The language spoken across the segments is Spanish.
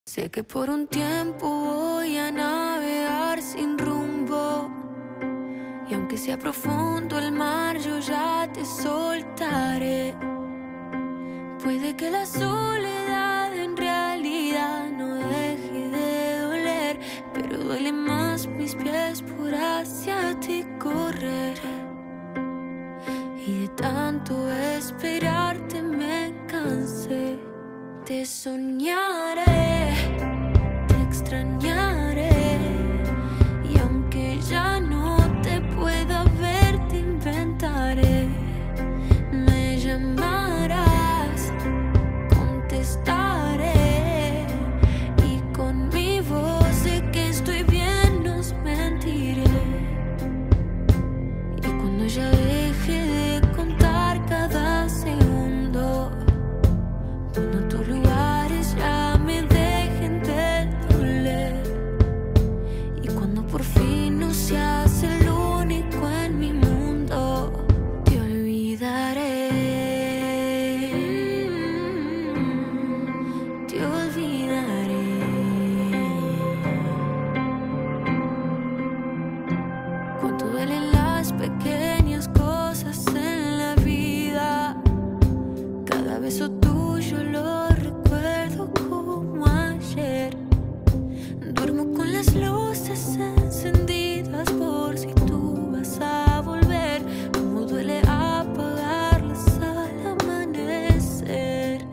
Sé que por un tiempo voy a navegar sin rumbo, y aunque sea profundo el mar, yo ya te soltaré. Puede que la soledad en realidad no deje de doler, pero duele más mis pies por hacia ti correr. Y de tanto esperarte me cansé. Te soñaré, te extrañaré, y aunque ya no te pueda ver, te inventaré. Me llamarás, contestaré, y con mi voz de que estoy bien nos mentiré. Y cuando ya deje de contar cada segundo, cuando tus lugares ya me dejen de doler, y cuando por fin no seas el único en mi mundo, te olvidaré, te olvidaré. Cuánto duelen las pequeñas cosas en la vida. Cada beso tuyo lo recuerdo como ayer. Duermo con las luces encendidas por si tú vas a volver. Cómo duele apagarlas al amanecer.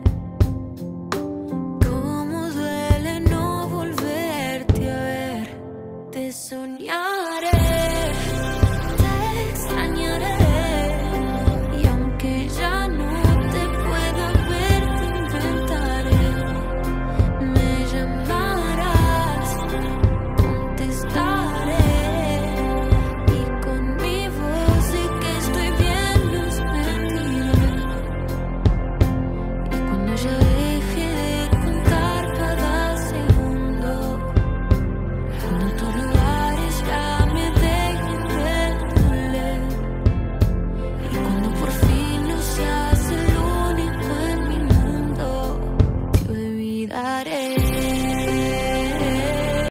Cómo duele no volverte a ver. Te soñaré, te extrañaré, y aunque ya no te pueda ver, te inventaré. Me llamarás,